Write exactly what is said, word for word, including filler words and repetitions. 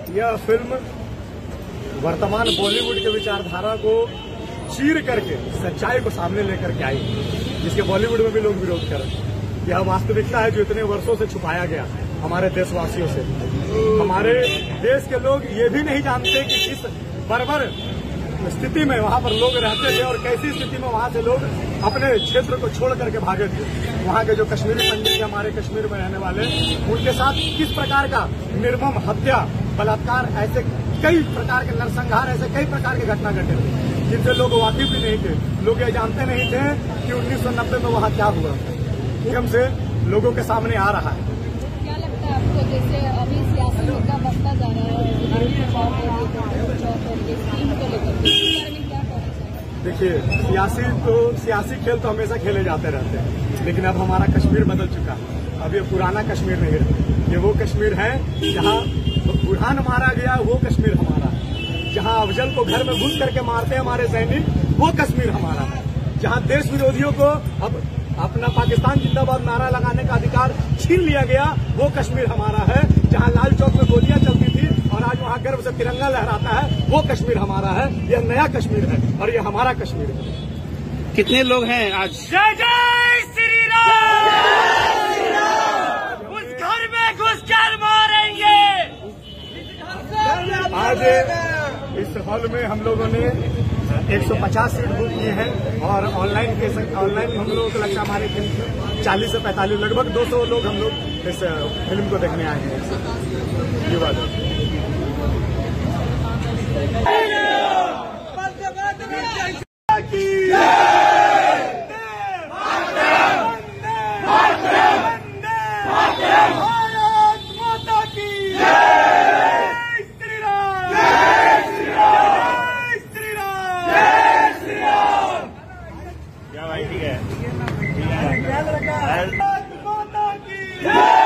यह फिल्म वर्तमान बॉलीवुड के विचारधारा को चीर करके सच्चाई को सामने लेकर के आई, जिसके बॉलीवुड में भी लोग विरोध कर रहे हैं। यह वास्तविकता है जो इतने वर्षों से छुपाया गया हमारे देशवासियों से। हमारे देश के लोग ये भी नहीं जानते कि किस बर्बर स्थिति में वहां पर लोग रहते थे और कैसी स्थिति में वहां से लोग अपने क्षेत्र को छोड़ करके भागे थे। वहां के जो कश्मीरी पंडित हमारे कश्मीर में रहने वाले, उनके साथ किस प्रकार का निर्मम हत्या, बलात्कार, ऐसे कई प्रकार के नरसंहार, ऐसे कई प्रकार की घटना घटे थे जिनसे लोग वाकिफ भी नहीं थे। लोग ये जानते नहीं थे कि उन्नीस सौ नब्बे में वहां क्या हुआ। एकदम से लोगों के सामने आ रहा है। क्या लगता है आपको, जैसे अभी सियासी मुद्दा बढ़ता जा रहा है, देखिए सियासी तो सियासी खेल तो हमेशा खेले जाते रहते हैं, लेकिन अब हमारा कश्मीर बदल चुका है। अब ये पुराना कश्मीर नहीं रहा, ये वो कश्मीर है जहाँ बुरहान मारा गया, वो कश्मीर हमारा है। जहाँ अफजल को घर में घुस करके मारते हैं हमारे सैनिक, वो कश्मीर हमारा है। जहाँ देश विरोधियों को अब अपना पाकिस्तान जिंदाबाद नारा लगाने का अधिकार छीन लिया गया, वो कश्मीर हमारा है। जहाँ लाल चौक में गोलियां चलती थी और आज वहाँ गर्व से तिरंगा लहराता है, वो कश्मीर हमारा है। यह नया कश्मीर है और यह हमारा कश्मीर है। कितने लोग हैं आज? जय जय श्री राम। उस घर में घुसकर मारेंगे। आज इस हॉल में हम लोगों ने एक सौ पचास सीट बुक किए हैं और ऑनलाइन के ऑनलाइन हम लोगों को लगता है हमारे फिल्म चालीस से पैंतालीस, लगभग दो सौ लोग हम लोग इस फिल्म को देखने आए हैं। ये बात क्या भाई, ठीक है। है।